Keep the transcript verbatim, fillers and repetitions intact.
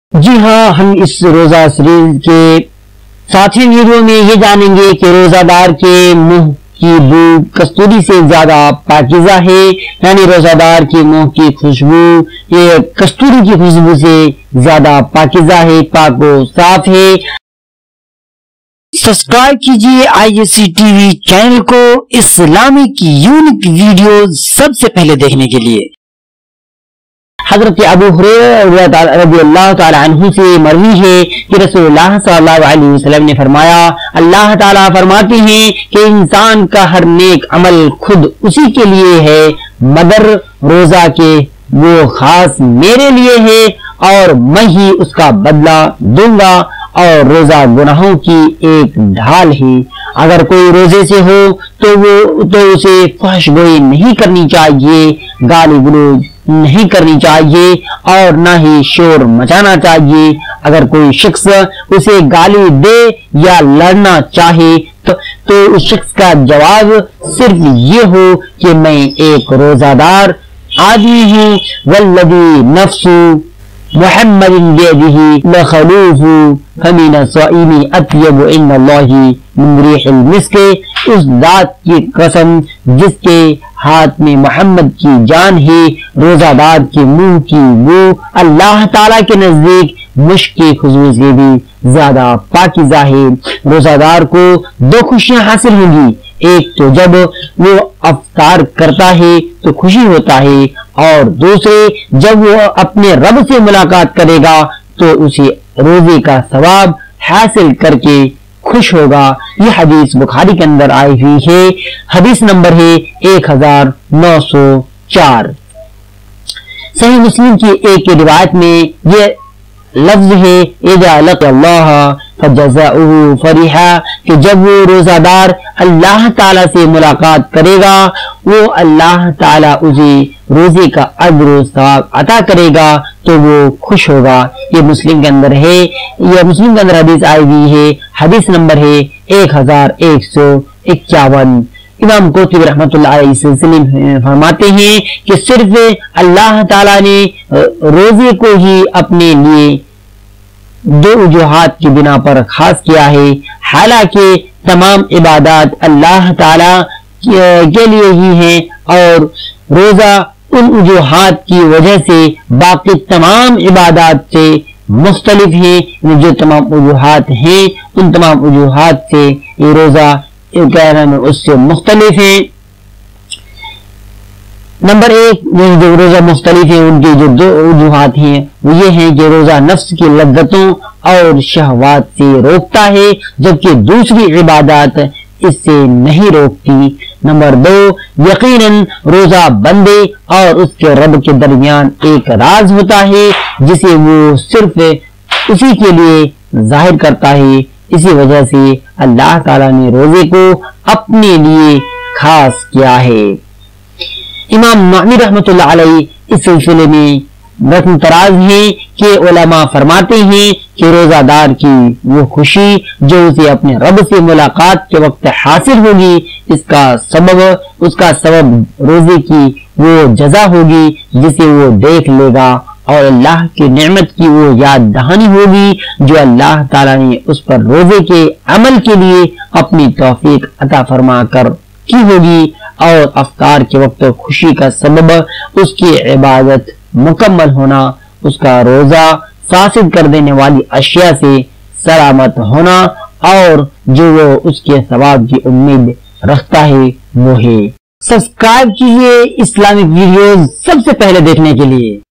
جی ہاں، ہم اس روزہ سیریز کے ساتویں ویڈیو میں یہ جانیں گے کہ روزہ دار کے منہ کی بو کستوری سے زیادہ پاکیزہ ہے، یعنی روزہ دار کے منہ کی خوشبو یہ کستوری کی خوشبو سے زیادہ پاکیزہ ہے، پاک و صاف ہے۔ سبسکرائب کیجئے I S C T V channel کو اسلامی کی یونیک ویڈیو سب سے پہلے دیکھنے کے لیے۔ حضرت ابو ہریرہ رضی اللہ تعالی عنہ سے مروی ہے کہ رسول اللہ صلی اللہ علیہ وسلم نے فرمایا، اللہ تعالیٰ فرماتے ہیں کہ انسان کا ہر نیک عمل خود اسی کے لیے ہے مگر روزہ کے وہ خاص میرے لیے ہے اور میں ہی اس کا بدلہ دوں گا، اور روزہ گناہوں کی ایک ڈھال ہے۔ اگر کوئی روزے سے ہو تو وہ تو اسے فحش گوئی نہیں کرنی چاہیے، گالی گلوچ نہیں کرنی چاہیے اور نہ ہی شور مچانا چاہیے۔ اگر کوئی شخص اسے گالی دے یا لڑنا چاہے تو, تو اس شخص کا جواب صرف یہ ہو کہ میں ایک روزہ دار آدمی ہوں، والذی نفس محمد بیدہ لخلوف فمن الصائم اطیب عند اللہ من ریح المسک، اس ذات کی قسم جس کے ہاتھ میں محمد کی جان ہے، روزہ دار کے منہ کی بو اللہ تعالیٰ کے نزدیک مشک کی خوشبو سے بھی زیادہ پاکیزہ ہے۔ روزہ دار کو دو خوشیاں حاصل ہوں گی، ایک تو جب وہ افطار کرتا ہے تو خوشی ہوتا ہے، اور دوسرے جب وہ اپنے رب سے ملاقات کرے گا تو اسے روزے کا ثواب حاصل کر کے خوش ہوگا۔ یہ حدیث بخاری کے اندر آئی ہوئی ہے، حدیث نمبر ہے ایک ہزار نو سو چار۔ صحیح مسلم کی ایک روایت میں یہ لفظ ہے اذا لقی اللہ فجزاؤہ فرحا، کہ جب وہ روزہ دار اللہ تعالیٰ سے ملاقات کرے گا وہ اللہ تعالیٰ اسے روزے کا اجر و ثواب عطا کرے گا تو وہ خوش ہوگا۔ یہ مسلم کے اندر ہے، یہ مسلم کے اندر حدیث آئی ہوئی ہے، حدیث نمبر ہے ایک ہزار ایک سو اکیاون۔ امام قرطبی رحمۃ اللہ علیہ اس سلسلے میں فرماتے ہیں کہ صرف اللہ تعالیٰ نے روزے کو ہی اپنے لیے دو وجوہات کی بنا پر خاص کیا ہے، حالانکہ تمام عبادات اللہ تعالیٰ کے لیے ہی ہیں اور روزہ ان وجوہات کی وجہ سے باقی تمام عبادات سے مختلف ہے۔ جو تمام وجوہات ہیں ان تمام وجوہات سے یہ روزہ اس سے مختلف ہے۔ نمبر ایک جو روزہ مختلف ہے ان کی جو دو وجوہات ہیں وہ یہ ہیں کہ روزہ نفس کی لذتوں اور شہوات سے روکتا ہے جبکہ دوسری عبادات اس سے نہیں روکتی۔ نمبر دو، یقیناً روزہ بندے اور اس کے رب کے درمیان ایک راز ہوتا ہے جسے وہ صرف اسی کے لیے ظاہر کرتا ہے، اسی وجہ سے اللہ تعالیٰ نے روزے کو اپنے لیے خاص کیا ہے۔ امام نعوی رحمۃ اللہ علیہ اس سلسلے میں رقم تراز ہے کہ علماء فرماتے ہیں کہ روزہ دار کی وہ خوشی جو اسے اپنے رب سے ملاقات کے وقت حاصل ہوگی اس کا سبب اس کا سبب روزے کی وہ جزا ہوگی جسے وہ دیکھ لے گا، اور اللہ کی نعمت کی وہ یاد دہانی ہوگی جو اللہ تعالیٰ نے اس پر روزے کے عمل کے لیے اپنی توفیق عطا فرما کر کی ہوگی، اور افطار کے وقت خوشی کا سبب اس کی عبادت مکمل ہونا، اس کا روزہ فاسد کر دینے والی اشیاء سے سلامت ہونا، اور جو وہ اس کے ثواب کی امید رکھتا ہے وہ ہے۔ سبسکرائب کیجئے اسلامک ویڈیوز سب سے پہلے دیکھنے کے لیے۔